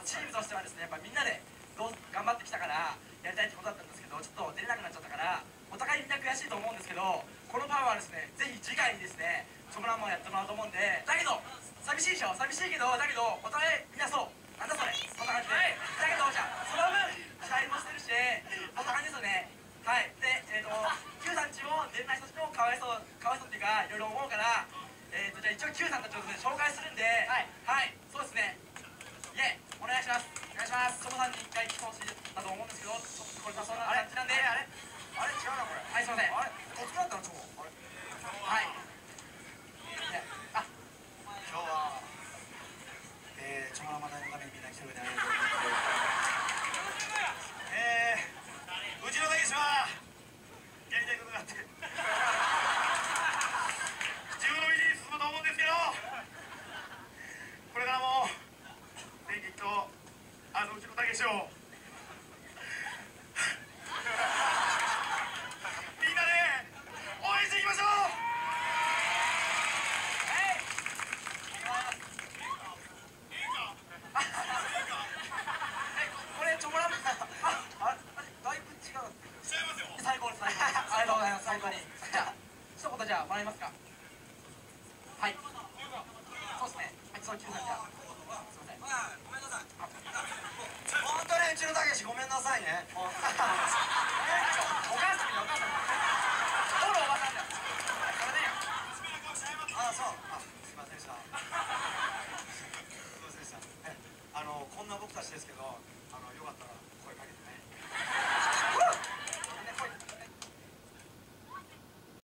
チームとしてはですね、やっぱみんなで頑張ってきたからやりたいってことだったんですけど、ちょっと出れなくなっちゃったから、お互いみんな悔しいと思うんですけど、このパワーはですね、ぜひ次回にですね、チョモランマンやってもらおうと思うんで、だけど寂しいでしょ、寂しいけど、だけどお互いみんなそう、なんだそれ、そんな感じで、だけどじゃあその分期待もしてるし、こんな感じですよね。はい。でQ さんちも出れない人たちもかわいそうっていうか、いろいろ思うから、じゃあ一応 Q さんたちをですね紹介するんで、はい、そうですね、いえ、お願いします、お願いします。チョモさんに一回来てほしいだと思うんですけど、ちょっとこれそんな感じなんで、あれ違うなこれ。はい、すいません。あれこっちだったのチョモ。あれはい。あ、今日はチョモラマ大のためにみんな来てくれてありがとうございます。うちのたけしはやりたいことがあって自分の道に進むと思うんですけど、これからも電撃とうちのたけしをみんなで応援していきましょう。これチョモランマンだいぶ違う。最高です、最高です。ありがとうございます、最高に。じゃあ一言じゃあもらえますか。はい、そうですね。はい、そう Q さんじゃあすいません。ごめんなさい。本当にうちのたけしごめんなさいね。お母さんにお母さんどうもおばさんだよ。これね。あ、そう。すいませんでした。すいませんでした。こんな僕たちですけど、よかったら声かけて。